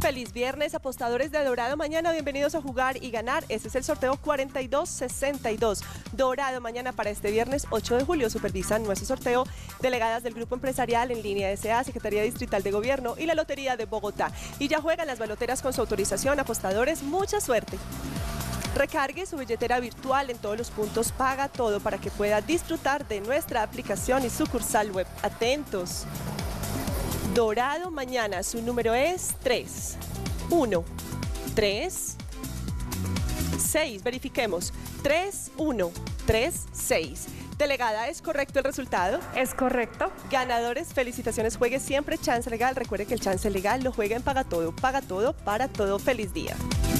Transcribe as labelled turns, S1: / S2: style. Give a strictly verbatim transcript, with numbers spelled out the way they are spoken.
S1: Feliz viernes, apostadores de Dorado Mañana, bienvenidos a Jugar y Ganar. Este es el sorteo cuarenta y dos sesenta y dos. Dorado Mañana para este viernes ocho de julio. Supervisan nuestro sorteo delegadas del Grupo Empresarial en Línea S A, Secretaría Distrital de Gobierno y la Lotería de Bogotá. Y ya juegan las baloteras con su autorización. Apostadores, mucha suerte. Recargue su billetera virtual en todos los puntos Paga Todo para que pueda disfrutar de nuestra aplicación y sucursal web. Atentos. Dorado Mañana, su número es tres, uno, tres, seis. Verifiquemos. tres, uno, tres, seis. Delegada, ¿es correcto el resultado?
S2: Es correcto.
S1: Ganadores, felicitaciones. Juegue siempre chance legal. Recuerde que el chance legal lo juega en Paga Todo. Paga Todo para todo. Feliz día.